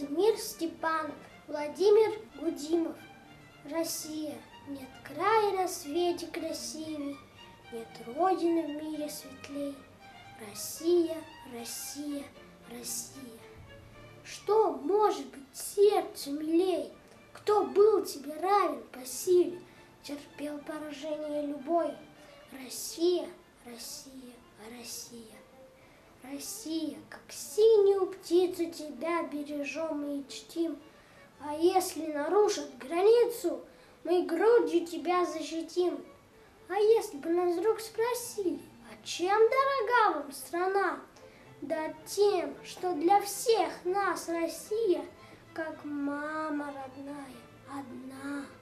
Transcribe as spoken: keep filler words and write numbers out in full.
Владимир Степанов, Владимир Гудимов. Россия, нет края на свете красивей, нет родины в мире светлей. Россия, Россия, Россия. Что может быть сердцу милей? Кто был тебе равен по силе, терпел поражение любой? Россия, Россия, Россия. Россия, как синюю птицу тебя бережем и чтим, а если нарушат границу, мы грудью тебя защитим. А если бы нас вдруг спросили, а чем дорога вам страна? Да тем, что для всех нас Россия, как мама родная, одна.